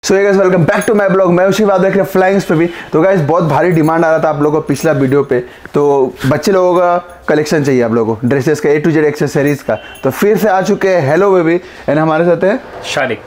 So guys welcome back to my blog. मैं उसी बात देख रहे फ्लाइंग्स पे भी। तो गाइस बहुत भारी डिमांड आ रहा था आप लोगों को पिछला वीडियो पे, तो बच्चे लोगों का कलेक्शन चाहिए आप लोगों को, ड्रेसेस का A to Z एक्सेसरीज का। तो फिर से आ चुके हैं हेलो बेबी एंड हमारे साथ है शारिक।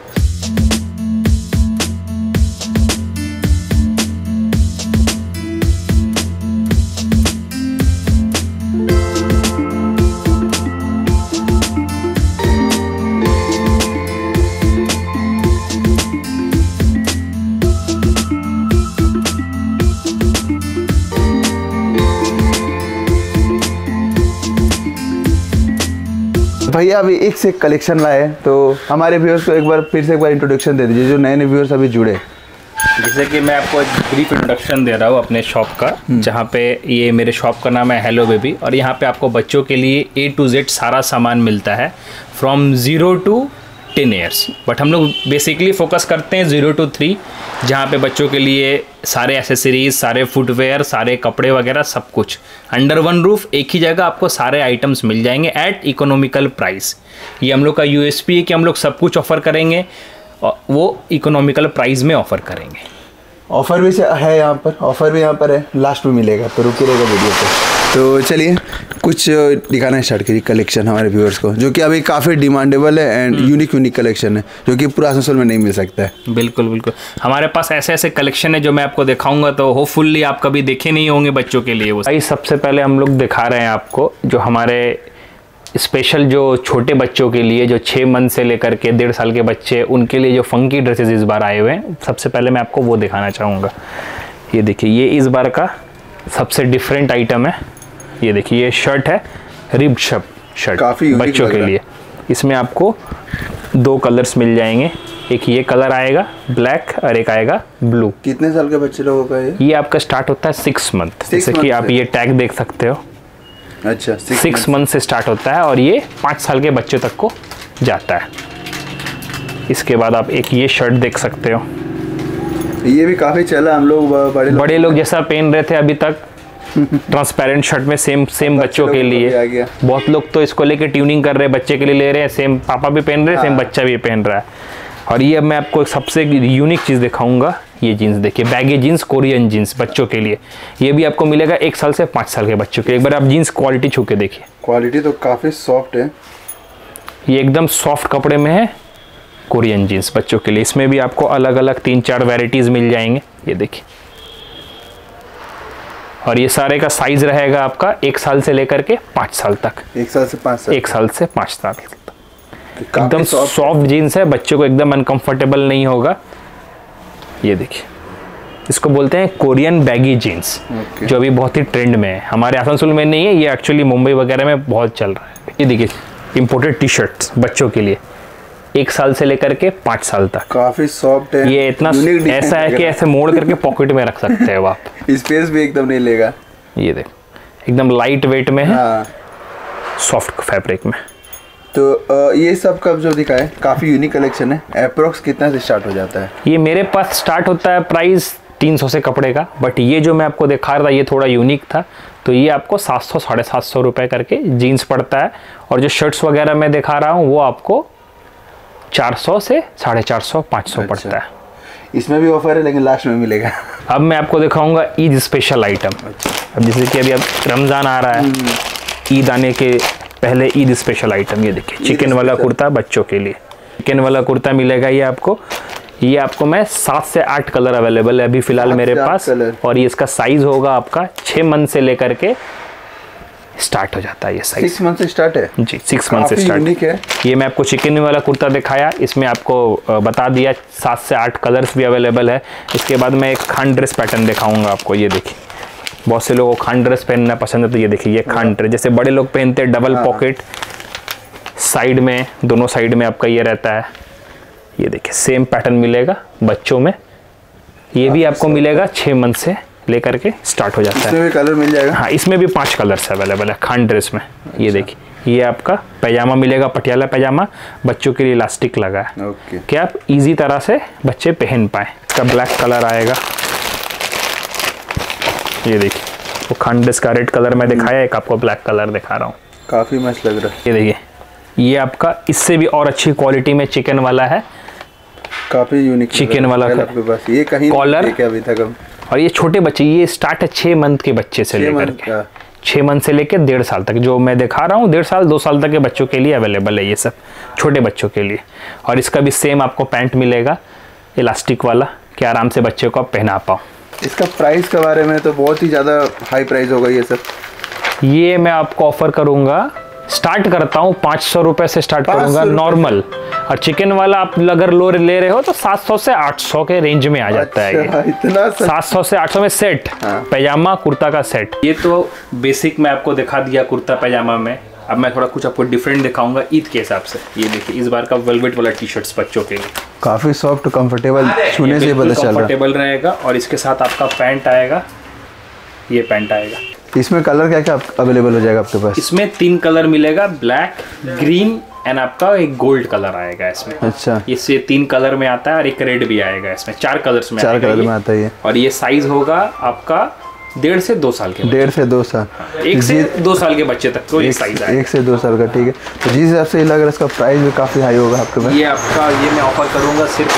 भैया अभी एक से एक कलेक्शन लाए, तो हमारे व्यूअर्स को फिर से एक बार इंट्रोडक्शन दे दीजिए जो नए नए व्यूअर्स अभी जुड़े। जैसे कि मैं आपको एक ब्रीफ इंट्रोडक्शन दे रहा हूँ अपने शॉप का, जहाँ पे ये मेरे शॉप का नाम है हेलो बेबी, और यहाँ पे आपको बच्चों के लिए A to Z सारा सामान मिलता है फ्रॉम 0 to 10 ईयर्स। बट हम लोग बेसिकली फोकस करते हैं 0 to 3, जहाँ पे बच्चों के लिए सारे एसेसरीज, सारे फुटवेयर, सारे कपड़े वगैरह सब कुछ अंडर वन रूफ एक ही जगह आपको सारे आइटम्स मिल जाएंगे एट इकोनॉमिकल प्राइस। ये हम लोग का USP है कि हम लोग सब कुछ ऑफ़र करेंगे और वो इकोनॉमिकल प्राइस में ऑफ़र करेंगे। ऑफर भी है यहाँ पर, ऑफर भी यहाँ पर है, लास्ट में मिलेगा, तो रुके रहेगा वीडियो पे। तो चलिए कुछ दिखाना स्टार्ट करिए कलेक्शन हमारे व्यूअर्स को, जो कि अभी काफ़ी डिमांडेबल है एंड यूनिक कलेक्शन है जो कि पूरा आसनसोल में नहीं मिल सकता है। बिल्कुल बिल्कुल, हमारे पास ऐसे ऐसे कलेक्शन है जो मैं आपको दिखाऊंगा, तो होपफुल्ली आप कभी देखे नहीं होंगे बच्चों के लिए। वो सबसे पहले हम लोग दिखा रहे हैं आपको जो हमारे स्पेशल जो छोटे बच्चों के लिए, जो 6 मंथ से लेकर के 1.5 साल के बच्चे, उनके लिए जो फंकी ड्रेसेस इस बार आए हुए हैं, सबसे पहले मैं आपको वो दिखाना चाहूँगा। ये देखिए, ये इस बार का सबसे डिफरेंट आइटम है। ये देखिए, ये शर्ट है, रिब्ड शर्ट काफ़ी बच्चों के लिए। इसमें आपको 2 कलर्स मिल जाएंगे, एक ये कलर आएगा ब्लैक और एक आएगा ब्लू। कितने साल के बच्चे लोगों का ये आपका स्टार्ट होता है 6 मंथ, जैसे कि आप ये टैग देख सकते हो। अच्छा, 6 मंथ से स्टार्ट होता है और ये 5 साल के बच्चों तक को जाता है। इसके बाद आप एक ये शर्ट देख सकते हो, ये भी काफ़ी चला, हम लोग बड़े लोग जैसा पहन रहे थे अभी तक ट्रांसपेरेंट शर्ट में सेम बच्चों के लिए। बहुत लोग तो इसको लेके ट्यूनिंग कर रहे हैं, बच्चे के लिए ले रहे हैं, सेम पापा भी पहन रहे हैं, सेम बच्चा भी पहन रहा है। और ये अब मैं आपको सबसे यूनिक चीज़ दिखाऊंगा। ये जीन्स देखिए, बैगी जीन्स, कोरियन जीन्स बच्चों के लिए। ये भी आपको मिलेगा 1 साल से 5 साल के बच्चों के लिए। एक बार आप जीन्स क्वालिटी छू के देखिए, क्वालिटी तो काफ़ी सॉफ्ट है। ये एकदम सॉफ्ट कपड़े में है, कोरियन जीन्स बच्चों के लिए। इसमें भी आपको अलग अलग 3-4 वेराइटीज़ मिल जाएंगे। ये देखिए, और ये सारे का साइज रहेगा आपका 1 साल से लेकर के 5 साल तक। 1 साल से 5 साल, 1 साल से 5 साल तक। एकदम सॉफ्ट जीन्स है, बच्चों को एकदम अनकंफर्टेबल नहीं होगा। ये देखिए, इसको बोलते हैं कोरियन बैगी जीन्स, जो अभी बहुत ही ट्रेंड में है। हमारे आसनसोल में नहीं है, ये एक्चुअली मुंबई वगैरह में बहुत चल रहा है। ये देखिए, इंपोर्टेड टी-शर्ट्स बच्चों के लिए 1 साल से लेकर के 5 साल तक। काफी सॉफ्ट है, ये इतना ऐसा है कि ऐसे मोड़ करके पॉकेट में रख सकते हो आप। स्पेस भी एकदम नहीं लेगा। ये देखो, एकदम लाइट वेट में है, सॉफ्ट फैब्रिक में। तो ये सब कब जो दिखाए काफ़ी यूनिक कलेक्शन है। अप्रोक्स कितना से स्टार्ट हो जाता है? ये मेरे पास स्टार्ट होता है प्राइस 300 से कपड़े का, बट ये जो मैं आपको दिखा रहा था ये थोड़ा यूनिक था, तो ये आपको 700-750 रुपये करके जीन्स पड़ता है। और जो शर्ट्स वगैरह मैं दिखा रहा हूँ वो आपको 400 से 450-500 पड़ता है। इसमें भी ऑफर है लेकिन लास्ट में मिलेगा। अब मैं आपको दिखाऊंगा ईद स्पेशल आइटम। अब जैसे कि अभी अब रमज़ान आ रहा है, ईद आने के पहले ईद स्पेशल आइटम। ये देखिए, चिकन वाला कुर्ता बच्चों के लिए, चिकन वाला कुर्ता मिलेगा ये आपको मैं 7 से 8 कलर अवेलेबल है अभी फ़िलहाल मेरे पास। और ये इसका साइज़ होगा आपका 6 मंथ से लेकर के स्टार्ट हो जाता है। ये साइज 6 मंथ से स्टार्ट है जी, 6 मंथ से स्टार्ट है। ये मैं आपको चिकन वाला कुर्ता दिखाया, इसमें आपको बता दिया 7 से 8 कलर्स भी अवेलेबल है। इसके बाद मैं एक खान ड्रेस पैटर्न दिखाऊंगा आपको। ये देखिए, बहुत से लोगों को खान ड्रेस पहनना पसंद है, तो ये देखिए, ये खान ड्रेस जैसे बड़े लोग पहनते हैं, डबल पॉकेट, साइड में, दोनों साइड में आपका ये रहता है। ये देखिए, सेम पैटर्न मिलेगा बच्चों में। ये भी आपको मिलेगा 6 मंथ से लेकर के स्टार्ट हो जाता है। इसमें भी कलर मिल जाएगा? हाँ, इसमें भी 5 कलर्स अवेलेबल है खान ड्रेस में। अच्छा। ये देखिए, ये आपका पैजामा मिलेगा, पटियाला पैजामा, बच्चों के लिए इलास्टिक लगा है कि आप इजी तरह से बच्चे पहन पाए। इसका ब्लैक कलर आएगा। ये देखिए, वो खान ड्रेस का रेड कलर में दिखाया, एक आपको ब्लैक कलर दिखा रहा हूँ, काफ़ी मस्त लग रहा है। ये देखिए, ये आपका इससे भी और अच्छी क्वालिटी में चिकन वाला है। काफी यूनिक चिकन वाला आपके पास, ये कहीं कॉलर देखे अभी तक हम। और ये छोटे बच्चे, ये स्टार्ट है 6 मंथ के बच्चे से लेकर के 6 मंथ से लेकर 1.5 साल तक, जो मैं दिखा रहा हूँ 1.5 साल 2 साल तक के बच्चों के लिए अवेलेबल है ये सब, छोटे बच्चों के लिए। और इसका भी सेम आपको पैंट मिलेगा इलास्टिक वाला, कि आराम से बच्चे को आप पहना पाओ। इसका प्राइस के बारे में तो बहुत ही ज़्यादा हाई प्राइस होगा ये सब। ये मैं आपको ऑफर करूँगा, स्टार्ट करता हूँ 500 रुपये से स्टार्ट करूँगा नॉर्मल। और चिकन वाला आप अगर लो ले रहे हो तो 700 से 800 के रेंज में आ जाता है ये। इतना 700 से 800 में सेट, पैजामा कुर्ता का सेट। ये तो बेसिक मैं आपको दिखा दिया कुर्ता पैजामा में। अब मैं थोड़ा कुछ आपको डिफरेंट दिखाऊंगा ईद के हिसाब से। ये देखिए इस बार का वेलवेट वाला टी शर्ट्स बच्चों के लिए, काफ़ी सॉफ्ट कंफर्टेबल, छूने से पता चल रहा है कंफर्टेबल रहेगा। और इसके साथ आपका पैंट आएगा, ये पैंट आएगा। इसमें कलर क्या क्या अवेलेबल हो जाएगा आपके पास? इसमें 3 कलर मिलेगा, ब्लैक, ग्रीन एंड आपका एक गोल्ड कलर आएगा इसमें। अच्छा, इससे 3 कलर में आता है और एक रेड भी आएगा इसमें। 4 कलर्स में, 4 कलर में आता है ये। और ये साइज होगा आपका 1.5 से 2 साल के, 1.5 से 2 साल, 1 से 2 साल के बच्चे तक को ये साइज आएगा। 1 से 2 साल का, ठीक है। तो जिस हिसाब से लग रहा है इसका प्राइस भी काफ़ी हाई होगा आपके पास। ये आपका, ये मैं ऑफर करूंगा सिर्फ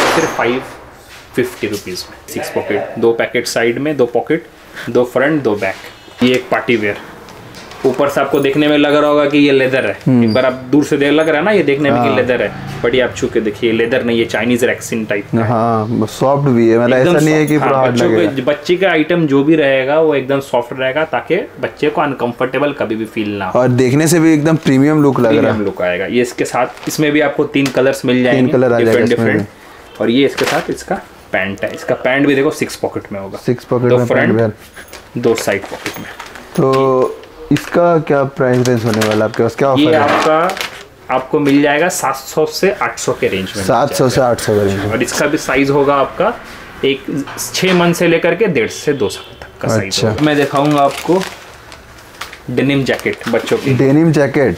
550 रुपीज़ में। 6 पॉकेट, 2 पैकेट साइड में, 2 पॉकेट, 2 फ्रंट, 2 बैक। ये एक पार्टी वेयर, ऊपर से आपको देखने में लग रहा होगा कि ये लेदर है। एक बार आप दूर से देख लग रहा है ना ये देखने में कि लेदर है, बट ये आप छू के देखिए लेदर नहीं, ये चाइनीज रेक्सिन टाइप। हाँ, सॉफ्ट भी है, मतलब ऐसा नहीं है कि पूरा हार्ड लगेगा। बच्चे का आइटम जो भी रहेगा वो एकदम सॉफ्ट रहेगा, ताकि बच्चे को अनकंफर्टेबल कभी भी फील ना हो। और देखने से भी एकदम प्रीमियम लुक लग रहा है। लुक आएगा ये इसके साथ। इसमें भी आपको 3 कलर्स मिल जाएंगे, 3 कलर आ जाएगा डिफरेंट। और ये इसके साथ इसका पैंट है। इसका पैंट भी देखो 6 पॉकेट में होगा, 6 पॉकेट में फ्रंट, 2 साइड पॉकेट में। तो इसका क्या प्राइस रेंज होने वाला आपके पास, क्या ऑफर ये है? आपको मिल जाएगा 700 से 800 के रेंज में। 700 से 800 के रेंज में। और इसका भी साइज होगा आपका एक 6 मंथ से लेकर के 1.5 से 2 साल तक का साइज अच्छा। होगा। मैं दिखाऊंगा आपको डेनिम जैकेट बच्चों की। डेनिम जैकेट,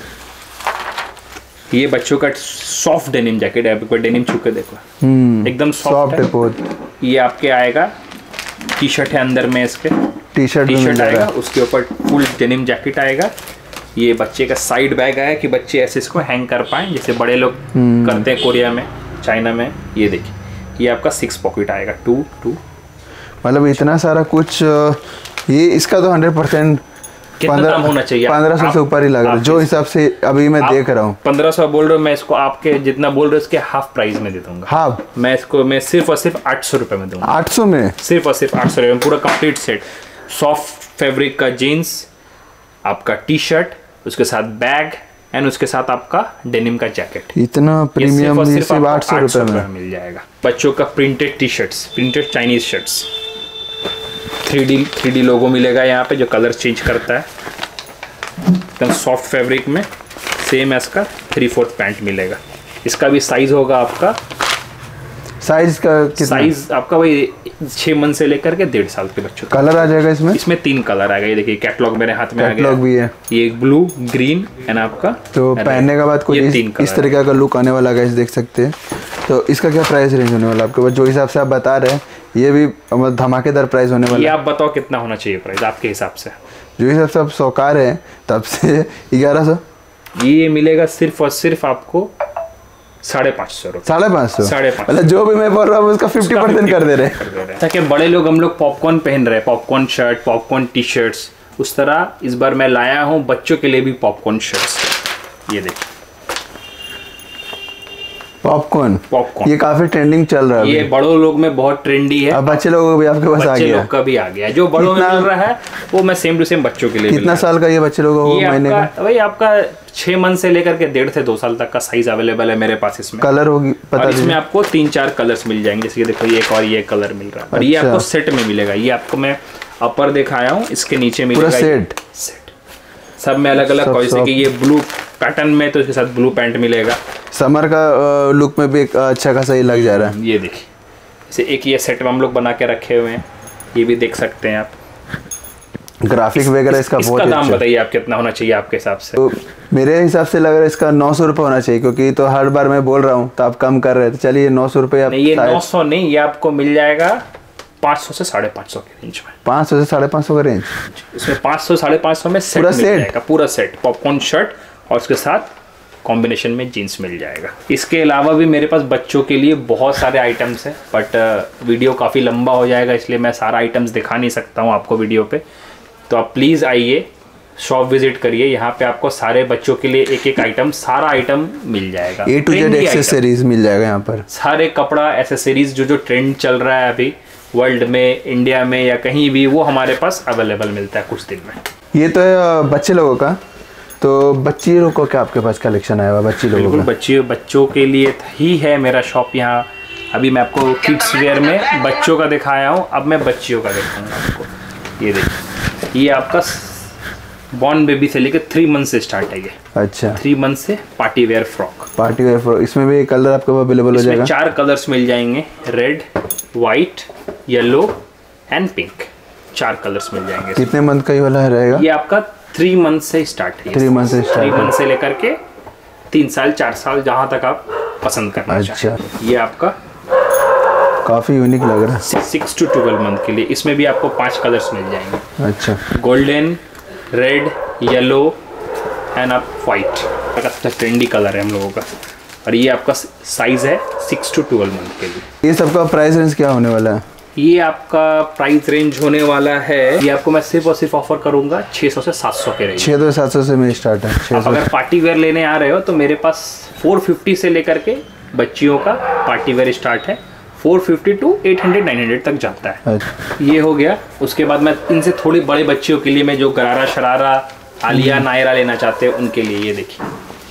ये बच्चों का सॉफ्ट डेनिम जैकेट है। आपको डेनिम छू के देखो, एकदम सॉफ्ट है बहुत। ये आपके आएगा, टी शर्ट है अंदर में, इसके टी शर्ट आएगा, उसके ऊपर फुल डेनिम जैकेट आएगा। ये बच्चे का साइड बैग है कि बच्चे ऐसे इसको हैंग कर पाएं, जैसे बड़े लोग करते हैं कोरिया में, चाइना में। ये देखिए, ये आपका 6 पॉकेट आएगा, 2 मतलब इतना सारा कुछ। ये इसका तो 100% कितना दाम होना चाहिए? 1500 से ऊपर ही लग रहा है जो हिसाब से अभी मैं देख रहा हूँ। 1500 बोल रहे हो, मैं इसको आपके जितना बोल रहे हो इसके हाफ प्राइस में दे दूंगा। हाफ? मैं सिर्फ और सिर्फ 800 रुपये में दूंगा। 800 में? सिर्फ और सिर्फ 800 रुपये में पूरा कंप्लीट सेट। सॉफ्ट फैब्रिक का जीन्स, आपका टी शर्ट, उसके साथ बैग एंड उसके साथ आपका डेनिम का जैकेट। इतना प्रीमियम सिर्फ 800 रुपये में मिल जाएगा। बच्चों का printed T shirts, printed Chinese shirts, 3D logo मिलेगा यहाँ पे जो कलर चेंज करता है, एकदम सॉफ्ट फैब्रिक में। सेम इसका 3/4 पैंट मिलेगा। इसका भी साइज होगा आपका, साइज का कितना? साइज आपका वही 6 मंथ से लेकर के 1.5 साल के बच्चों। कलर आ जाएगा इसमें? इसमें 3 कलर आएगा। ये देखिए कैटलॉग मेरे हाथ में आ गया, कैटलॉग भी है। ये एक ब्लू, ग्रीन एंड आपका। तो पहनने के बाद कोई इस तरीके का लुक आने वाला है, देख सकते हैं। तो इसका क्या प्राइस रेंज होने वाला आपके पास, जो हिसाब से आप बता रहे हैं? ये भी धमाकेदार प्राइस होने वाला है। ये आप बताओ कितना होना चाहिए प्राइस आपके हिसाब से? जो हिसाब से आप सौकार हैं तब से 1100। ये मिलेगा सिर्फ और सिर्फ आपको 550 रुपये। 550? मतलब जो भी मैं बोल रहा हूँ उसका 50% कर दे रहे हैं, ताकि बड़े लोग, हम लोग पॉपकॉर्न पहन रहे हैं, popcorn shirt, popcorn T shirts, उस तरह इस बार मैं लाया हूँ बच्चों के लिए भी पॉपकॉर्न शर्ट्स। ये देखिए पॉपकॉर्न, ये काफी ट्रेंडिंग चल रहा है। ये बड़ों लोग में बहुत ट्रेंडी है। अब बच्चे लोगों को भी आपके पास आ गया, बच्चे लोग का भी आ गया। जो बड़ों में मिल रहा है वो मैं सेम टू सेम बच्चों के लिए। कितना साल का ये बच्चे लोगों को महीने का? वही आपका 6 मंथ से लेकर के 1.5 से 2 साल तक का साइज अवेलेबल है मेरे पास। इसमें कलर होगी पता, इसमें आपको 3-4 कलर्स मिल जाएंगे। जैसे देखो ये एक और ये कलर मिल रहा है, और ये आपको सेट में मिलेगा। ये आपको मैं अपर दिखाया हूँ, इसके नीचे मिलेगा सेट सब में अलग अलग। जैसे कि ये ब्लू पैटर्न में, तो इसके साथ ब्लू पैंट मिलेगा। समर का लुक में भी एक अच्छा खासा ही लग जा रहा है। ये देखिए, जैसे एक ये सेट में हम लोग बना के रखे हुए हैं, ये भी देख सकते हैं आप। ग्राफिक वगैरह इसका बहुत इसका दाम बताइए आप कितना होना चाहिए आपके हिसाब से? तो मेरे हिसाब से लग रहा है इसका 900 रुपये होना चाहिए, क्योंकि तो हर बार मैं बोल रहा हूँ तो आप कम कर रहे थे। चलिए 900 रुपये। ये 900 नहीं, ये आपको मिल जाएगा 500 से 550 के रेंज में। 500 से 550 का रेंज? इसमें 500 से 550 में सेट पूरा सेट, पॉपकॉर्न शर्ट और उसके साथ कॉम्बिनेशन में जीन्स मिल जाएगा। इसके अलावा भी मेरे पास बच्चों के लिए बहुत सारे आइटम्स हैं, बट वीडियो काफ़ी लंबा हो जाएगा, इसलिए मैं सारा आइटम्स दिखा नहीं सकता हूँ आपको वीडियो पे। तो आप प्लीज़ आइए, शॉप विजिट करिए, यहाँ पे आपको सारे बच्चों के लिए एक एक आइटम, सारा आइटम मिल जाएगा। A to Z एक्सेसरीज मिल जाएगा यहाँ पर, सारे कपड़ा एसेसरीज जो ट्रेंड चल रहा है अभी वर्ल्ड में, इंडिया में या कहीं भी, वो हमारे पास अवेलेबल मिलता है कुछ दिन में। ये तो है बच्चे लोगों का, तो बच्ची लोगों को क्या आपके पास कलेक्शन आया हुआ बच्ची लोगों का? बच्चों के लिए ही है मेरा शॉप यहाँ। अभी मैं आपको किड्स वेयर में बच्चों का दिखाया हूँ, अब मैं बच्चियों का दिखाऊंगा आपको। ये देखिए, ये आपका बॉर्न बेबी से लेकर 3 मंथ से स्टार्ट है ये। अच्छा, 3 मंथ से पार्टी वेयर फ्रॉक। इसमें भी कलर आपको अवेलेबल हो जाएगा? 4 कलर्स मिल जाएंगे, red, white, yellow and pink, 4 colours मिल जाएंगे। कितने मंथ का ये वाला रहेगा? ये आपका 3 मंथ से स्टार्ट है। 3 मंथ से स्टार्ट, 3 मंथ से लेकर के 3 साल 4 साल, जहाँ तक आप पसंद करना चाहें। ये आपका काफ़ी यूनिक लग रहा है। 6 to 12 मंथ के लिए, इसमें भी आपको 5 कलर्स मिल जाएंगे। अच्छा, गोल्डन, रेड, येलो एंड आप वाइट, अच्छा ट्रेंडी कलर है हम लोगों का। और ये आपका साइज है 6 to 12 मंथ के लिए। ये सबका प्राइस रेंज क्या होने वाला है? ये आपका प्राइस रेंज होने वाला है, ये आपको मैं सिर्फ और सिर्फ ऑफर करूंगा 600 से 700 के रेंज। 600 से 700 से मेरी स्टार्ट है। 600। अगर पार्टी वेयर लेने आ रहे हो तो मेरे पास 450 से लेकर के बच्चियों का पार्टी वेयर स्टार्ट है, 450 to 800-900 तक जाता है। अच्छा। ये हो गया। उसके बाद मैं इनसे थोड़ी बड़े बच्चियों के लिए, मैं जो गरारा शरारा आलिया नायरा लेना चाहते हैं उनके लिए, ये देखिए,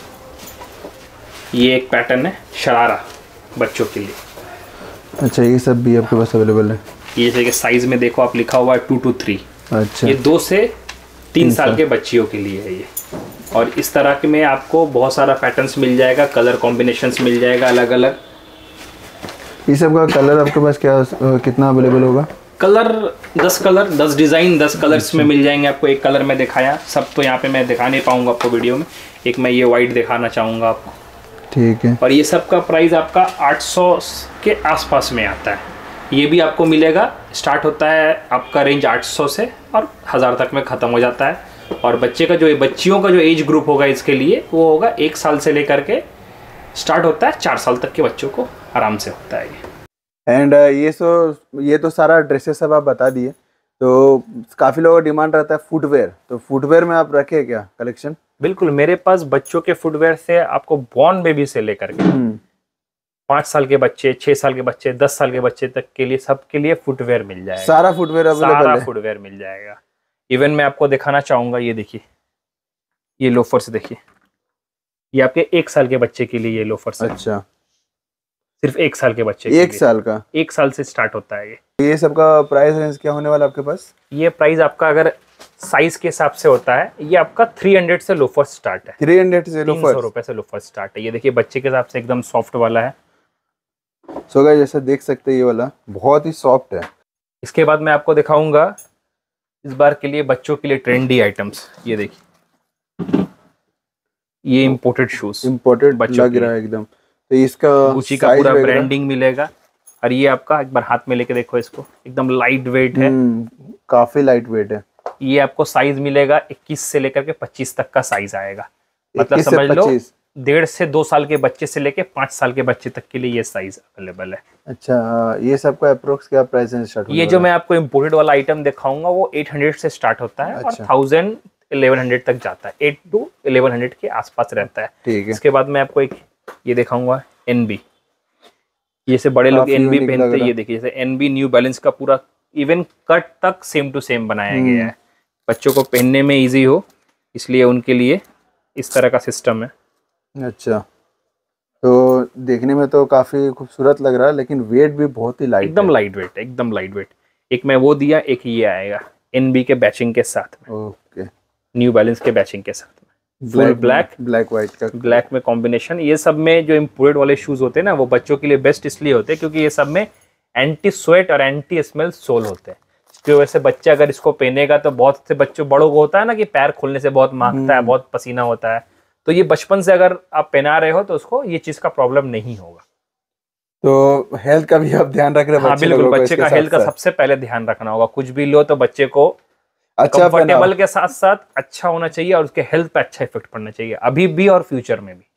ये एक पैटर्न है शरारा बच्चों के लिए। अच्छा, ये सब भी आपके पास अवेलेबल है? ये जैसे कि साइज में देखो आप, लिखा हुआ है 2 to 3। अच्छा, ये 2 से 3 साल के बच्चियों के लिए है ये। और इस तरह के में आपको बहुत सारा पैटर्न्स मिल जाएगा, कलर कॉम्बिनेशंस मिल जाएगा अलग अलग। ये सब का कलर आपके पास क्या कितना अवेलेबल होगा? कलर 10 डिज़ाइन 10 कलर्स में मिल जाएंगे आपको। एक कलर में दिखाया, सब तो यहाँ पे मैं दिखा नहीं पाऊंगा आपको वीडियो में। एक मैं ये वाइट दिखाना चाहूँगा आपको। ठीक है। और ये सब का प्राइस आपका 800 के आसपास में आता है। ये भी आपको मिलेगा, स्टार्ट होता है आपका रेंज 800 से और 1000 तक में ख़त्म हो जाता है। और बच्चे का जो बच्चियों का जो एज ग्रुप होगा इसके लिए, वो होगा 1 साल से लेकर के स्टार्ट होता है 4 साल तक के बच्चों को आराम से होता है ये। एंड ये तो सारा ड्रेसेस सब आप बता दिए, तो काफ़ी लोगों का डिमांड रहता है फुटवेयर, तो फुटवेयर में आप रखे क्या कलेक्शन? बिल्कुल, मेरे पास बच्चों के फुटवेयर से आपको बॉर्न बेबी से लेकर के 5 साल के बच्चे, 6 साल के बच्चे, 10 साल के बच्चे तक के लिए, सबके लिए फुटवेयर मिल जाएगा। सारा फुटवेयर अवेलेबल है? सारा फुटवेयर मिल जाएगा। इवन मैं आपको दिखाना चाहूंगा, ये देखिए, ये लोफर्स देखिए, ये आपके 1 साल के बच्चे के लिए ये लोफर्स। अच्छा, सिर्फ 1 साल के बच्चे, 1 साल का? 1 साल से स्टार्ट होता है ये सबका प्राइस रेंज क्या होने वाला आपके पास? ये प्राइस आपका अगर साइज के हिसाब से होता है, ये आपका 300 से लोफर स्टार्ट है। 300 से लोफर? 300 रुपए से लोफर स्टार्ट है। ये देखिए, बच्चे के हिसाब से एकदम सॉफ्ट वाला है। सो गाइस, जैसा देख सकते हैं ये वाला बहुत ही सॉफ्ट है। इसके बाद मैं आपको दिखाऊंगा इस बार के लिए बच्चों के लिए ट्रेंडी आइटम्स। ये देखिए, ये इम्पोर्टेड शूज, इम्पोर्टेड लग रहा है एकदम। तो इसका गुची का पूरा ब्रांडिंग मिलेगा। और ये आपका एक बार हाथ में लेके देखो इसको, एकदम लाइट वेट है। काफी लाइट वेट है। ये आपको साइज मिलेगा 21 से लेकर के 25 तक का साइज आएगा। मतलब समझ लो 1.5 से 2 साल के बच्चे से लेके 5 साल के बच्चे तक के लिए ये साइज अवेलेबल है। अच्छा, ये सब का अप्रोक्स क्या प्राइस से स्टार्ट होगा? ये जो मैं आपको इम्पोर्टेड वाला आइटम दिखाऊंगा वो 800 से स्टार्ट होता है। अच्छा। और 1100 तक जाता है। 8 to 1100 के आसपास रहता है। ठीक है। इसके बाद मैं आपको एक ये दिखाऊंगा NB। ये से बड़े लोग NB पहनते हैं। ये देखिए, जैसे NB न्यू बैलेंस का पूरा इवन कट तक सेम टू सेम बनाया गया है, बच्चों को पहनने में इजी हो, इसलिए उनके लिए इस तरह का सिस्टम है। अच्छा, तो देखने में तो काफी खूबसूरत लग रहा है, लेकिन वेट भी बहुत ही लाइट, एकदम लाइट वेट, एकदम लाइट वेट। एक मैं वो दिया, एक ये आएगा NB के बैचिंग के साथ में। ओके, न्यू बैलेंस के बैचिंग के साथ में। ब्लैक वाइट का, ब्लैक में कॉम्बिनेशन। ये सब में जो इम्पोर्टेड वाले शूज होते हैं ना, वो बच्चों के लिए बेस्ट इसलिए होते हैं क्योंकि ये सब में एंटी स्वेट और एंटी स्मेल सोल होते हैं। इसकी वजह से बच्चे अगर इसको पहनेगा तो बहुत से बच्चों बड़ों को होता है ना कि पैर खोलने से बहुत मांगता है, बहुत पसीना होता है, तो ये बचपन से अगर आप पहना रहे हो तो उसको ये चीज का प्रॉब्लम नहीं होगा। तो हेल्थ का भी आप ध्यान रख रहे हैं? हाँ बिल्कुल, बच्चे का हेल्थ का सबसे पहले ध्यान रखना होगा। कुछ भी लो तो बच्चे को अच्छा कंफर्टेबल के साथ साथ अच्छा होना चाहिए और उसके हेल्थ पे अच्छा इफेक्ट पड़ना चाहिए, अभी भी और फ्यूचर में भी।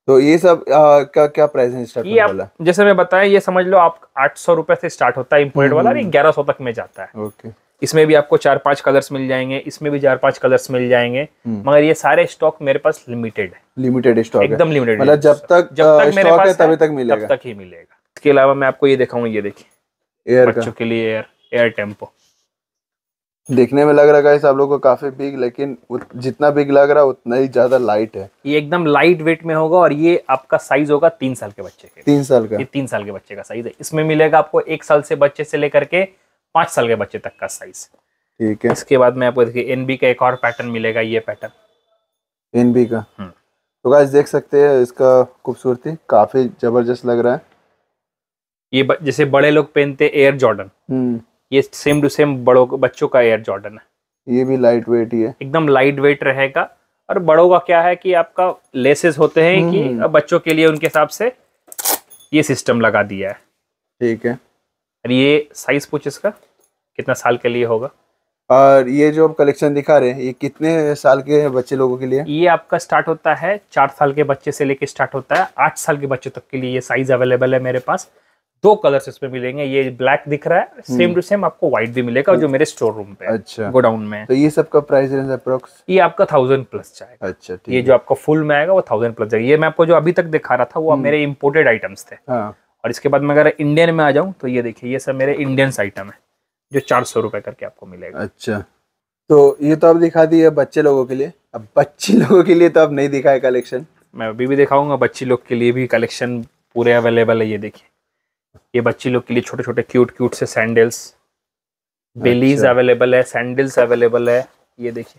तो ये सब का क्या प्राइस है स्टार्ट ये वाला? आप जैसे मैं बताया, ये समझ लो आप 800 रुपए से स्टार्ट होता है इम्पोर्टेड वाला, और 1100 तक में जाता है। ओके। इसमें भी आपको 4-5 कलर्स मिल जाएंगे, इसमें भी 4-5 कलर्स मिल जाएंगे, मगर ये सारे स्टॉक मेरे पास लिमिटेड है। लिमिटेड स्टॉक है, एकदम लिमिटेड, मतलब जब तक मेरे स्टॉक है पास तभी तक मिलेगा, तब तक ही मिलेगा। इसके अलावा मैं आपको ये दिखाऊंगा, ये देखिए एयर बच्चों के लिए एयर टेम्पो। देखने में लग रहा है सब लोगों को काफी बिग, लेकिन जितना बिग लग रहा है उतना ही ज्यादा लाइट है। ये एकदम लाइट वेट में होगा, और ये आपका साइज होगा 3 साल के बच्चे के। 3 साल का? ये 3 साल के बच्चे का साइज है। इसमें मिलेगा आपको 1 साल से बच्चे से लेकर के 5 साल के बच्चे तक का साइज। ठीक है। इसके बाद में आपको देखिए एनबी का एक और पैटर्न मिलेगा, ये पैटर्न एनबी का। तो गाइस देख सकते हैं इसका खूबसूरती, काफी जबरदस्त लग रहा है। ये जैसे बड़े लोग पहनते एयर जॉर्डन, ये सेम टू सेम बच्चों का एयर जॉर्डन है। ये भी लाइट वेट ही है, एकदम लाइट वेट रहेगा। और बड़ों का क्या है कि आपका लेसेस होते हैं कि बच्चों के लिए उनके हिसाब से ये सिस्टम लगा दिया है। ठीक है। और ये साइज पूछ इसका कितना साल के लिए होगा। और ये जो आप कलेक्शन दिखा रहे हैं ये कितने साल के बच्चे लोगों के लिए? ये आपका स्टार्ट होता है 4 साल के बच्चे से लेके स्टार्ट होता है 8 साल के बच्चे तक के लिए। ये साइज अवेलेबल है मेरे पास। 2 कलर्स इसमें मिलेंगे, ये ब्लैक दिख रहा है, सेम टू सेम आपको व्हाइट भी मिलेगा जो मेरे स्टोर रूम पे है। अच्छा, गोडाउन में। तो ये सब का प्राइस रेंज अप्रोक्स? ये आपका 1000 प्लस जाएगा। अच्छा, ठीक। ये जो आपका फुल में आएगा वो 1000 प्लस जाएगा। ये मैं आपको जो अभी तक दिखा रहा था वो मेरे इंपोर्टेड आइटम्स थे। और इसके बाद मैं अगर इंडियन में आ जाऊं तो ये देखिए, ये सब मेरे इंडियन आइटम है जो 400 रुपए करके आपको मिलेगा। अच्छा, तो ये तो अब दिखा दिया बच्चे लोगों के लिए। अब बच्ची लोगों के लिए तो अब नहीं दिखाए कलेक्शन, मैं अभी भी दिखाऊंगा। बच्ची लोग के लिए भी कलेक्शन पूरे अवेलेबल है। ये देखिए, ये बच्ची लोग के लिए छोटे छोटे क्यूट से सैंडल्स, बेलीज अवेलेबल है, सैंडल्स अवेलेबल है। ये देखिए,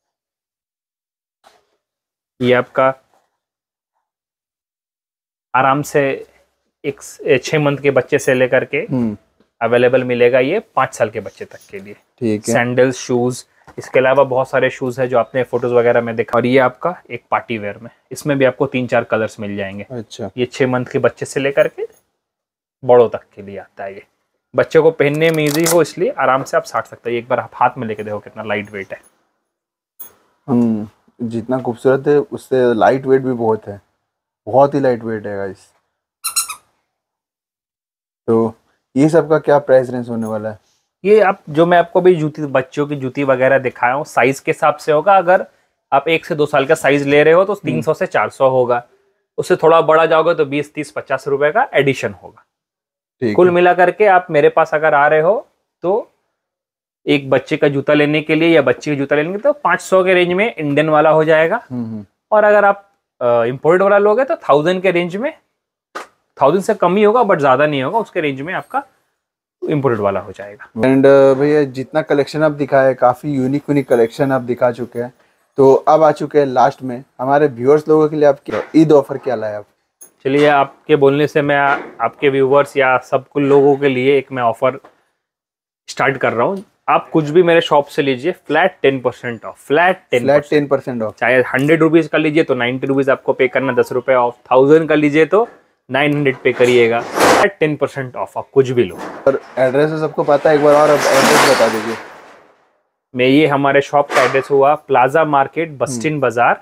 ये आपका आराम से 6 मंथ के बच्चे से लेकर के अवेलेबल मिलेगा, ये 5 साल के बच्चे तक के लिए। ठीक है। सैंडल्स, शूज, इसके अलावा बहुत सारे शूज है जो आपने फोटोज वगैरह में देखा। और ये आपका एक पार्टी वेयर में, इसमें भी आपको 3-4 कलर्स मिल जाएंगे। अच्छा, ये 6 मंथ के बच्चे से लेकर के बड़ों तक के लिए आता है। ये बच्चे को पहनने में इजी हो इसलिए आराम से आप साट सकते हैं। एक बार आप हाथ में लेके देखो कितना लाइट वेट है। जितना खूबसूरत है उससे लाइट वेट भी बहुत है, बहुत ही लाइट वेट है गाइस। तो ये सब का क्या प्राइस रेंज होने वाला है? ये आप जो मैं आपको भी बच्चों की जूती वगैरह दिखाया हूँ साइज के हिसाब से होगा। अगर आप 1 से 2 साल का साइज ले रहे हो तो 300 से 400 होगा। उससे थोड़ा बड़ा जाओगे तो 20, 30, 50 रुपए का एडिशन होगा। कुल मिला करके आप मेरे पास अगर आ रहे हो तो एक बच्चे का जूता लेने के लिए या बच्ची का जूता लेने के लिए तो 500 के रेंज में इंडियन वाला हो जाएगा। और अगर आप इम्पोर्टेड वाला लोगे तो 1000 के रेंज में, 1000 से कम ही होगा बट ज्यादा नहीं होगा, उसके रेंज में आपका इम्पोर्टेड वाला हो जाएगा। एंड भैया जितना कलेक्शन आप दिखाए, काफी यूनिक कलेक्शन आप दिखा चुके हैं। तो अब आ चुके हैं लास्ट में, हमारे व्यूअर्स लोगों के लिए आप ईद ऑफर क्या लाए आप? चलिए, आपके बोलने से मैं आपके व्यूअर्स या सब कुछ लोगों के लिए एक मैं ऑफर स्टार्ट कर रहा हूँ। आप कुछ भी मेरे शॉप से लीजिए, फ्लैट 10% ऑफ। Flat 10% of. चाहे 100 रुपीज का लीजिए तो 90 रुपीज आपको पे करना, 10 रुपए ऑफ। 1000 का लीजिए तो 900 पे करिएगा। 10% ऑफ, आप कुछ भी लो। और एड्रेस सबको पता है, एक बार और एड्रेस बता दीजिए। मैं ये हमारे शॉप का एड्रेस हुआ प्लाजा मार्केट, बस्टिन बाजार।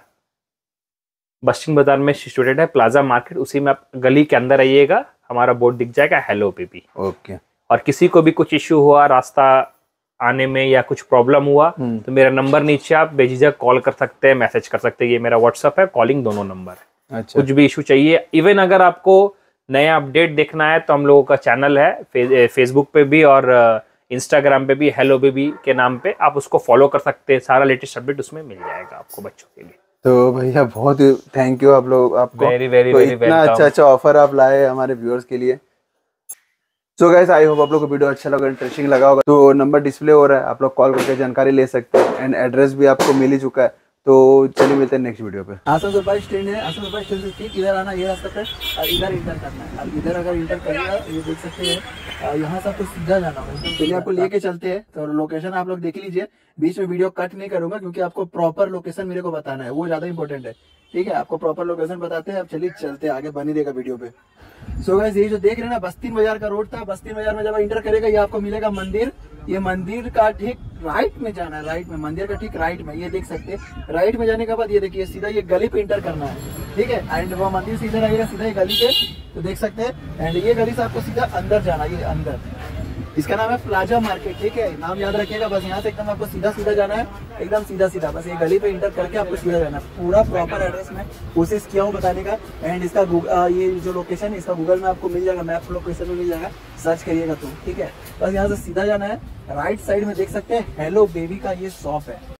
बस्टिन बाजार में सिचुएटेड है प्लाजा मार्केट। उसी में आप गली के अंदर आइएगा, हमारा बोर्ड दिख जाएगा हेलो बेबी। ओके। और किसी को भी कुछ इश्यू हुआ रास्ता आने में या कुछ प्रॉब्लम हुआ तो मेरा नंबर नीचे आप बेझिझक कॉल कर सकते हैं, मैसेज कर सकते हैं। ये मेरा व्हाट्सएप है, कॉलिंग दोनों नंबर है। अच्छा। कुछ भी इशू चाहिए, इवन अगर आपको नया अपडेट देखना है तो हम लोगों का चैनल है फेसबुक पे भी और इंस्टाग्राम पे भी, हेलो बेबी के नाम पे, आप उसको फॉलो कर सकते हैं। सारा लेटेस्ट अपडेट उसमें मिल जाएगा आपको बच्चों के लिए। तो भैया बहुत थैंक यू आप लोग, आपको वेरी वेरी तो वेरी इतना अच्छा ऑफर आप लाए हमारे व्यूअर्स के लिए। सो गाइस, आई होप आप लोग को वीडियो अच्छा लगा, इंटरेस्टिंग लगा होगा। तो नंबर डिस्प्ले हो रहा है, आप लोग कॉल करके जानकारी ले सकते हैं। एंड एड्रेस भी आपको मिल ही चुका है। तो चलिए मिलते हैं नेक्स्ट वीडियो पे। आसनसोल बस स्टैंड है, आसनसोल बस स्टैंड से ठीक इधर आना, ये रास्ता पे, और इधर इंटर करना है। अब इधर अगर इंटर करिएगा, ये देख सकते हैं, यहाँ से आपको सीधा जाना है। चलिए आपको लेके चलते हैं। तो लोकेशन आप लोग देख लीजिए, बीच में वीडियो कट नहीं करूंगा क्योंकि आपको प्रॉपर लोकेशन मेरे को बताना है, वो ज्यादा इंपॉर्टेंट है। ठीक है, आपको प्रॉपर लोकेशन बताते हैं। अब चलिए चलते हैं, आगे बनी रहेगा वीडियो पे। सो गाइस, ये जो देख रहे हैं ना, बस्तीन बाजार का रोड था। बस्तीन बाजार में जब इंटर करेगा ये आपको मिलेगा मंदिर, ये मंदिर का ठीक राइट में जाना है, राइट में, मंदिर का ठीक राइट में, ये देख सकते हैं। राइट में जाने के बाद ये देखिए सीधा ये गली पे इंटर करना है, ठीक है। एंड वो मंदिर सीधा रहेगा, सीधा ये गली पे, तो देख सकते हैं। एंड ये गली से आपको सीधा अंदर जाना है, ये अंदर, इसका नाम है प्लाजा मार्केट, ठीक है, नाम याद रखिएगा। बस यहाँ से एकदम आपको सीधा सीधा जाना है, एकदम सीधा सीधा, बस ये गली पे इंटर करके आपको सीधा जाना है। पूरा प्रॉपर एड्रेस में कोशिश किया हूँ बताने का। एंड इसका ये जो लोकेशन है इसका गूगल में आपको मिल जाएगा, मैप लोकेशन में मिल जाएगा, सर्च करिएगा तो, ठीक है। बस यहाँ से सीधा जाना है। राइट साइड में देख सकते हैं हेलो बेबी का ये शॉप है।